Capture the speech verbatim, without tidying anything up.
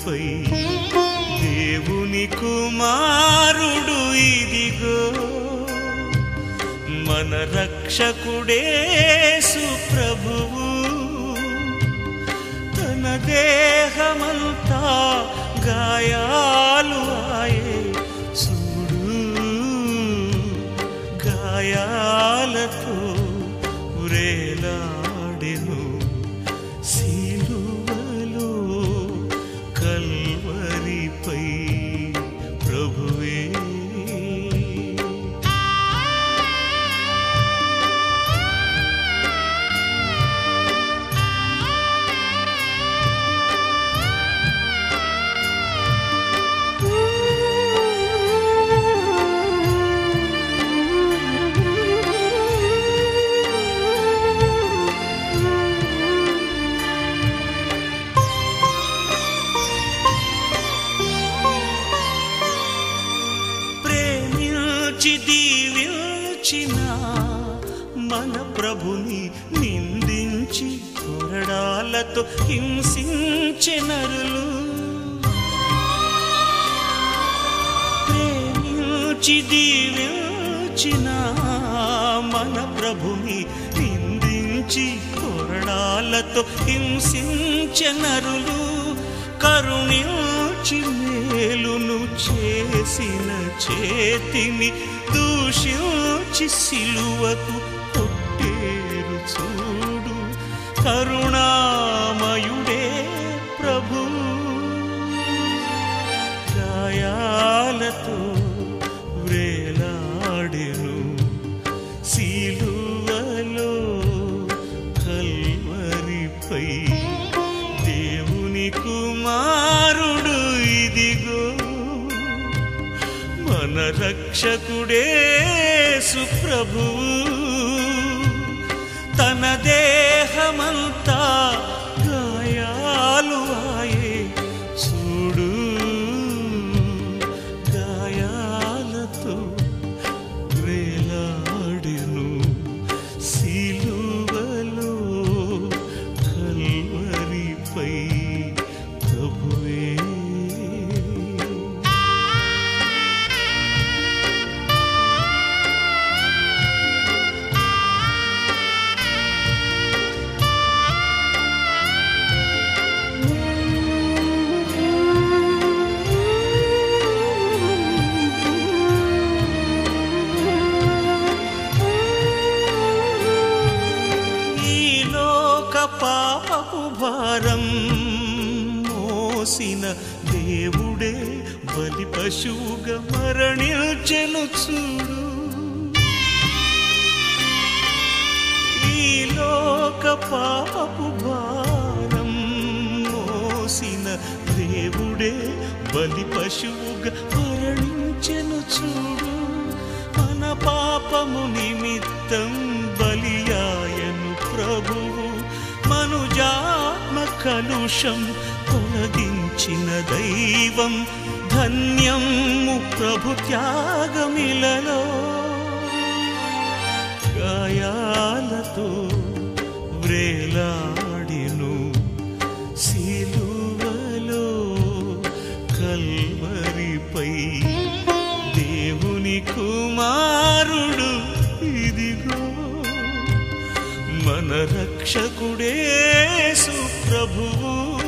కల్వరిపై దేవుని కుమారుడు ఇదిగో మన రక్షకుడేసు ప్రభువు తన దేహమంతా గాయాలు ఆయే చూడు గాయాలతో వ్రేలాడెను సిలువలో కల్వరిపై ప్రభువే దీవించిన మన ప్రభుని నిందించి కొరడాలతో హింసించే నరులు ప్రేమించి దీవించిన మన ప్రభుని నిందించి కొరడాలతో హింసించే నరులు కరుణించి మేలును చేసిన చేతిని దూషించి సిలువకు కొట్టేరు చూడు కరుణామయుడే ప్రభు గాయాలతో వ్రేలాడెను సిలువలో కల్వరిపై దేవుని కుమారుడు ఇదిగో మన రక్షకుడేసు ప్రభువు తన దేహమంతా గాయాలు ఆయే చూడు గాయాలతో వ్రేలాడెను సిలువలో కల్వరిపై ప్రభువే పాపపు భారం మోసిన దేవుడే బలి పశువుగా మరణించెను చూడు ఈ లోక పాపపు భారం మోసిన దేవుడే బలి పశువుగా మరణించెను చూడు మన పాపము నిమిత్తం బలియాయను ప్రభువు మనుజాత్మ కలుషం తొలగించిన దైవం ధన్యము ప్రభు త్యాగమిలలో గాయాలతో వ్రేలాడెను సిలువలో కల్వరిపై దేవుని కుమారుడు ఇదిగో మన రక్షకుడేసు ప్రభువు